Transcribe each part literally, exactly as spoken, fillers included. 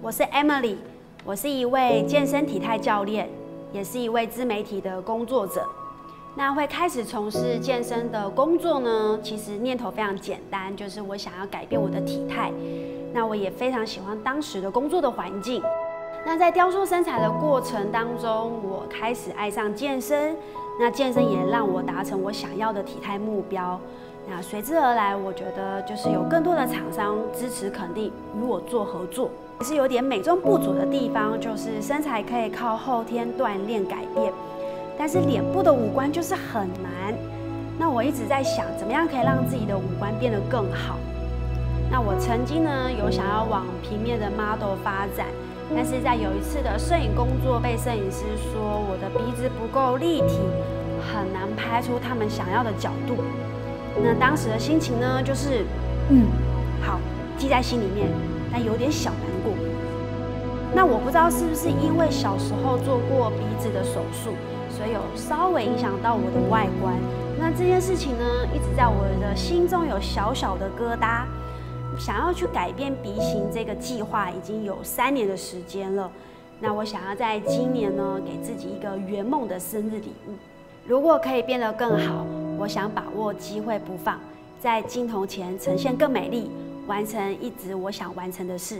我是 Emily， 我是一位健身体态教练，也是一位自媒体的工作者。那会开始从事健身的工作呢，其实念头非常简单，就是我想要改变我的体态。那我也非常喜欢当时的工作的环境。那在雕塑身材的过程当中，我开始爱上健身。那健身也让我达成我想要的体态目标。那随之而来，我觉得就是有更多的厂商支持肯定与我做合作。也是有点美中不足的地方，就是身材可以靠后天锻炼改变，但是脸部的五官就是很难。那我一直在想，怎么样可以让自己的五官变得更好。那我曾经呢有想要往平面的 model 发展，但是在有一次的摄影工作，被摄影师说我的鼻子不够立体，很难拍出他们想要的角度。那当时的心情呢，就是嗯，好，记在心里面，但有点小难过。那我不知道是不是因为小时候做过鼻子的手术，所以有稍微影响到我的外观。那这件事情呢，一直在我的心中有小小的疙瘩。想要去改变鼻型这个计划已经有三年的时间了。那我想要在今年呢，给自己一个圆梦的生日礼物。如果可以变得更好，我想把握机会不放，在镜头前呈现更美丽，完成一直我想完成的事。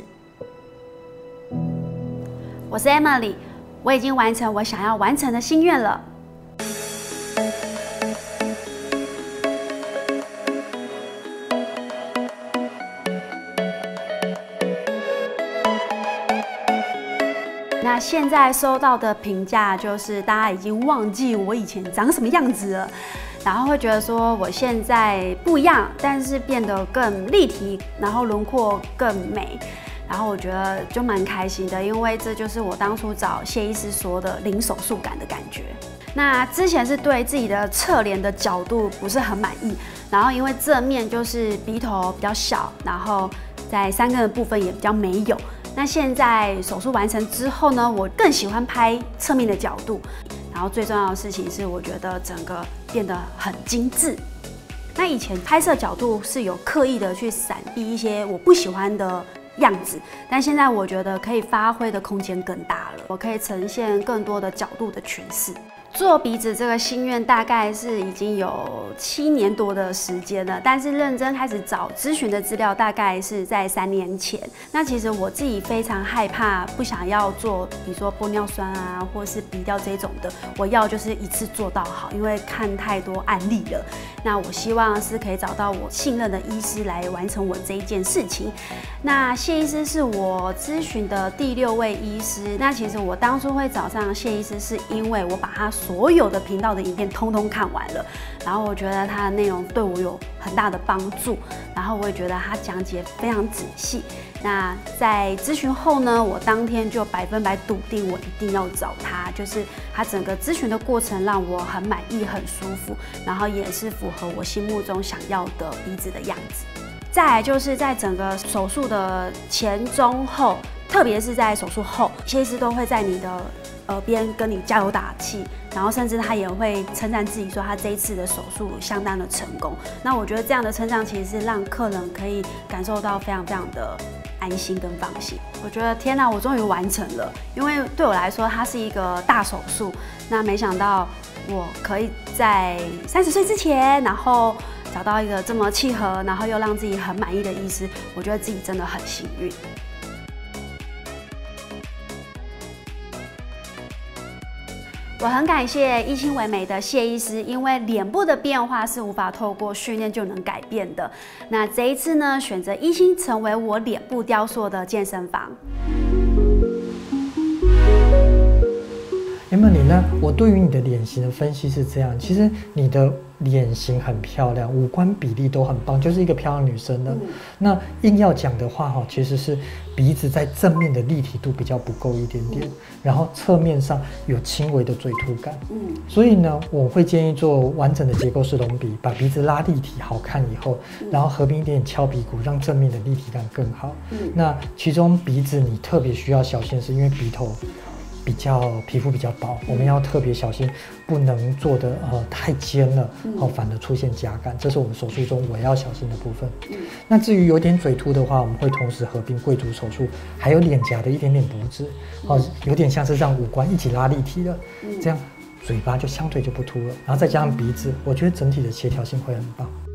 我是 Emily， 我已经完成我想要完成的心愿了。那现在收到的评价就是大家已经忘记我以前长什么样子了，然后会觉得说我现在不一样，但是变得更立体，然后轮廓更美，然后我觉得就蛮开心的，因为这就是我当初找谢医师说的零手术感的感觉。那之前是对自己的侧脸的角度不是很满意，然后因为正面就是鼻头比较小，然后在三根的部分也比较没有。那现在手术完成之后呢，我更喜欢拍侧面的角度，然后最重要的事情是，我觉得整个变得很精致。那以前拍摄角度是有刻意的去闪避一些我不喜欢的样子，但现在我觉得可以发挥的空间更大了，我可以呈现更多的角度的诠释。做鼻子这个心愿大概是已经有七年多的时间了，但是认真开始找咨询的资料大概是在三年前。那其实我自己非常害怕，不想要做，比如说玻尿酸啊，或是鼻雕这种的，我要就是一次做到好，因为看太多案例了。那我希望是可以找到我信任的医师来完成我这一件事情。那谢医师是我咨询的第六位医师。那其实我当初会找上谢医师，是因为我把他所有的频道的影片通通看完了，然后我觉得他的内容对我有很大的帮助，然后我也觉得他讲解非常仔细。那在咨询后呢，我当天就百分百笃定我一定要找他，就是他整个咨询的过程让我很满意、很舒服，然后也是符合我心目中想要的鼻子的样子。再来就是在整个手术的前、中、后，特别是在手术后，谢医师都会在你的耳边跟你加油打气，然后甚至他也会称赞自己说他这一次的手术相当的成功。那我觉得这样的称赞其实是让客人可以感受到非常非常的安心跟放心。我觉得天哪，我终于完成了，因为对我来说它是一个大手术。那没想到我可以在三十岁之前，然后找到一个这么契合，然后又让自己很满意的医师，我觉得自己真的很幸运。我很感谢一心为美的谢医师，因为脸部的变化是无法透过训练就能改变的。那这一次呢，选择一心成为我脸部雕塑的健身房。 Emily， 那我对于你的脸型的分析是这样，其实你的脸型很漂亮，五官比例都很棒，就是一个漂亮女生的。嗯、那硬要讲的话，哈，其实是鼻子在正面的立体度比较不够一点点，嗯、然后侧面上有轻微的嘴凸感。嗯，所以呢，我会建议做完整的结构式隆鼻，把鼻子拉立体好看以后，嗯、然后合并一点点翘鼻骨，让正面的立体感更好。嗯，那其中鼻子你特别需要小心，是因为鼻头比较皮肤比较薄，我们要特别小心，不能做的呃太尖了，哦，反而出现夹感，这是我们手术中我要小心的部分。那至于有点嘴凸的话，我们会同时合并贵族手术，还有脸颊的一点点补脂，哦，有点像是让五官一起拉立体了，这样嘴巴就相对就不凸了，然后再加上鼻子，我觉得整体的协调性会很棒。